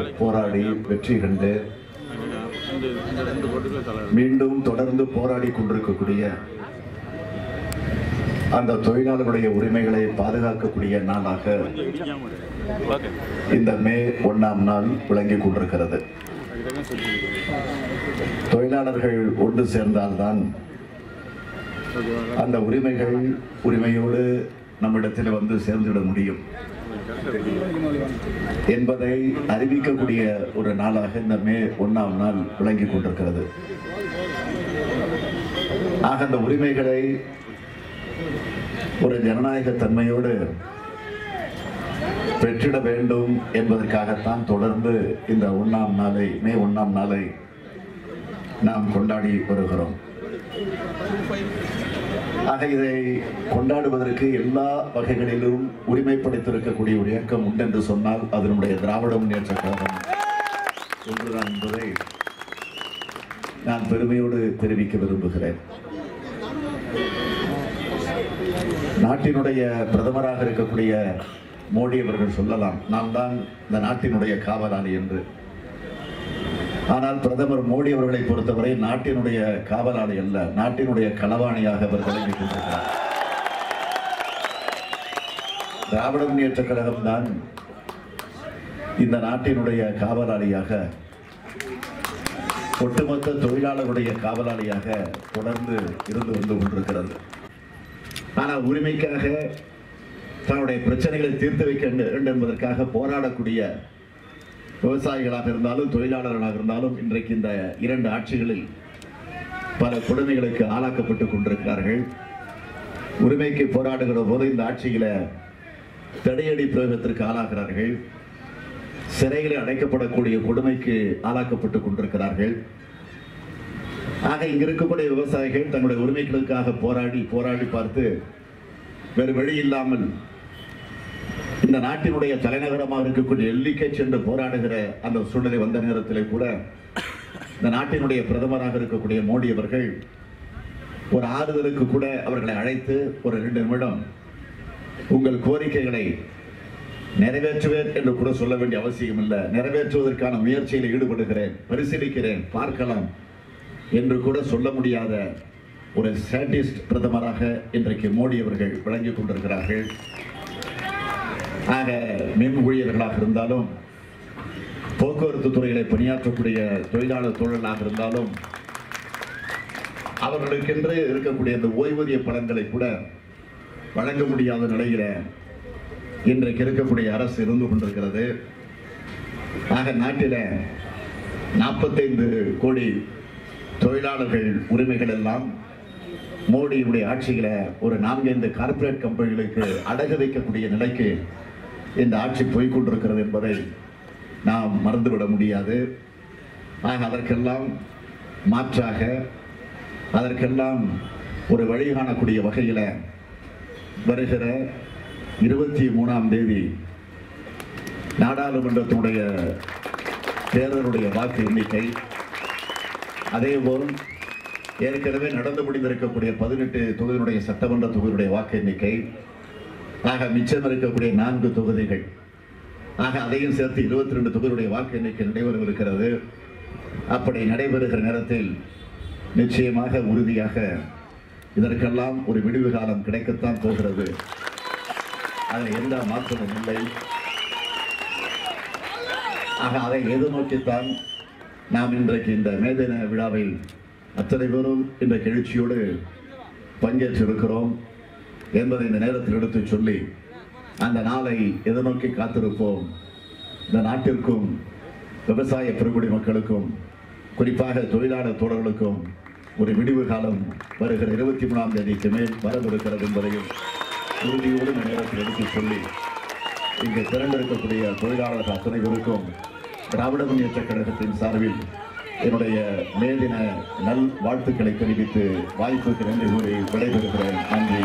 போராடி வெற்றி கண்டு மீண்டும் தொடர்ந்து போராடி கொண்டிருக்கக்கூடிய அந்த தொழிலாளர்களுடைய உரிமைகளை பாதுகாக்கக்கூடிய நாளாக இந்த மே 1ஆம் நாள் விளங்கிக் கொண்டிருக்கிறது. தொழிலாளர்கள் ஒன்று சேர்ந்தால்தான் அந்த உரிமையோடு நம்மிடத்தில் வந்து சேர்ந்துவிட முடியும் என்பதை அறிவிக்கக்கூடிய ஒரு நாளாக இந்த மே 1ஆம் நாள் விளங்கிக் கொண்டிருக்கிறது. ஆக அந்த உரிமைகளை ஒரு ஜனநாயக தன்மையோடு பெற்றிட வேண்டும் என்பதற்காகத்தான் தொடர்ந்து இந்த மே 1ஆம் நாளை நாம் கொண்டாடி வருகிறோம். ஆக இதை கொண்டாடுவதற்கு எல்லா வகைகளிலும் உரிமைப்படுத்தியிருக்கக்கூடிய ஒரு இயக்கம் உண்டு என்று சொன்னால் அது நம்முடைய திராவிட முன்னேற்றக் கழகம் ஒன்றுதான் என்பதை நான் பெருமையோடு தெரிவிக்க விரும்புகிறேன். நாட்டினுடைய பிரதமராக இருக்கக்கூடிய மோடி அவர்கள் சொல்லலாம், நான் தான் இந்த நாட்டினுடைய காவலாளி என்று. ஆனால் பிரதமர் மோடி அவர்களை பொறுத்தவரை நாட்டினுடைய காவலாளி அல்ல, நாட்டினுடைய களவாணியாக அவர் விளங்கிக் கொண்டிருக்கிறார். திராவிட முன்னேற்ற கழகம் தான் இந்த நாட்டினுடைய காவலாளியாக, ஒட்டுமொத்த தொழிலாளர்களுடைய காவலாளியாக தொடர்ந்து இருந்து வந்து கொண்டிருக்கிறது. ஆனால் உரிமைக்காக தன்னுடைய பிரச்சனைகளை தீர்த்து வைக்க வேண்டும் என்பதற்காக போராடக்கூடிய விவசாயிகளாக இருந்தாலும் தொழிலாளர்களாக இருந்தாலும் இன்றைக்கு இந்த 2 ஆட்சிகளில் பல கொடுமைகளுக்கு ஆளாக்கப்பட்டுக் கொண்டிருக்கிறார்கள். உரிமைக்கு போராடுகிற போது இந்த ஆட்சியில தடையடி பிரயோகத்திற்கு ஆளாகிறார்கள். சிறைகளில் அடைக்கப்படக்கூடிய கொடுமைக்கு ஆளாக்கப்பட்டுக் கொண்டிருக்கிறார்கள். ஆக இங்க இருக்கக்கூடிய விவசாயிகள் தங்களுடைய உரிமைகளுக்காக போராடி பார்த்து வேறு வழி இல்லாமல் இந்த நாட்டினுடைய தலைநகரமாக இருக்கக்கூடிய டெல்லிக்கு சென்று போராடுகிற அந்த சூழ்நிலை வந்த நேரத்தில் கூட இந்த நாட்டினுடைய பிரதமராக இருக்கக்கூடிய மோடி அவர்கள் ஒரு ஆறுதலுக்கு கூட அவர்களை அழைத்து ஒரு 2 நிமிடம் உங்கள் கோரிக்கைகளை நிறைவேற்றுவேன் என்று கூட சொல்ல வேண்டிய அவசியம் இல்லை, நிறைவேற்றுவதற்கான முயற்சியில் ஈடுபடுகிறேன், பரிசீலிக்கிறேன், பார்க்கலாம் என்று கூட சொல்ல முடியாத ஒரு சாடிஸ்ட் பிரதமராக இன்றைக்கு மோடி அவர்கள் விளங்கிக் கொண்டிருக்கிறார்கள். ஆக மின் ஊழியர்களாக இருந்தாலும் போக்குவரத்து துறைகளை பணியாற்றக்கூடிய தொழிலாளர்களாக இருந்தாலும் அவர்களுக்கென்று இருக்கக்கூடிய அந்த ஓய்வூதிய பலன்களை கூட வழங்க முடியாத நிலையில இன்றைக்கு இருக்கக்கூடிய அரசு இருந்து கொண்டிருக்கிறது. ஆக நாட்டில 45 கோடி தொழிலாளர்கள் உரிமைகள் எல்லாம் மோடியுடைய ஆட்சியில ஒரு 4-5 கார்ப்பரேட் கம்பெனிகளுக்கு அடகு வைக்கக்கூடிய நிலைக்கு இந்த ஆட்சி போய்கொண்டிருக்கிறது என்பதை நாம் மறந்துவிட முடியாது. ஆக அதற்கெல்லாம் மாற்றாக, அதற்கெல்லாம் ஒரு வழி காணக்கூடிய வகையில வருகிற 23ஆம் தேதி நாடாளுமன்றத்தினுடைய தேர்தலுடைய வாக்கு எண்ணிக்கை, அதேபோல் ஏற்கனவே நடந்து முடிந்திருக்கக்கூடிய 18 தொகுதியினுடைய சட்டமன்ற தொகுதியுடைய வாக்கு எண்ணிக்கை, ஆக மிச்சம் இருக்கக்கூடிய 4 தொகுதிகள், ஆக அதையும் சேர்த்து 22 தொகுதியுடைய வாக்கு எண்ணிக்கை நடைபெறவிருக்கிறது. அப்படி நடைபெறுகிற நேரத்தில் நிச்சயமாக உறுதியாக இதற்கெல்லாம் ஒரு விடுவு காலம் கிடைக்கத்தான் போகிறது. அதில் எந்த மாற்றமும் இல்லை. ஆக அதை எதிர்நோக்கித்தான் நாம் இன்றைக்கு இந்த மே தின விழாவில் அத்தனை பேரும் இந்த எழுச்சியோடு பங்கேற்றிருக்கிறோம் என்பதை இந்த நேரத்தில் எடுத்து சொல்லி அந்த நாளை எதிர்நோக்கி காத்திருப்போம். இந்த நாட்டிற்கும் விவசாய பெருங்குடி மக்களுக்கும் குறிப்பாக தொழிலாளர் தோழர்களுக்கும் ஒரு விடிவு காலம் வருகிற 23ஆம் தேதிக்கு மேல் வரவிருக்கிறது என்பதையும் உறுதியோடு இந்த நேரத்தில் எடுத்து சொல்லி இங்கு திரண்டிருக்கக்கூடிய தொழிலாளர்கள் அத்தனை பேருக்கும் திராவிட முன்னேற்ற கழகத்தின் சார்பில் என்னுடைய மே தின நல் வாழ்த்துக்களை தெரிவித்து வாய்ப்புக்கு நன்றி கூறி விடைபெறுகிறேன். நன்றி.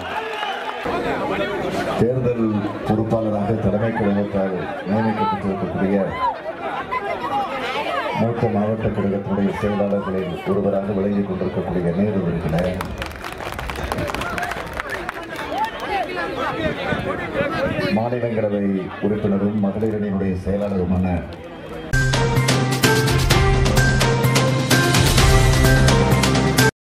தேர்தல் பொறுப்பாளராக தலைமை கழகத்தால் நியமிக்கப்பட்டிருக்கக்கூடிய மூத்த மாவட்ட கழகத்தினுடைய செயலாளர்களில் ஒருவராக விளங்கிக் கொண்டிருக்கக்கூடிய நேரு அவர்களே, மாநிலங்களவை உறுப்பினரும் மகளிரணியினுடைய செயலாளருமான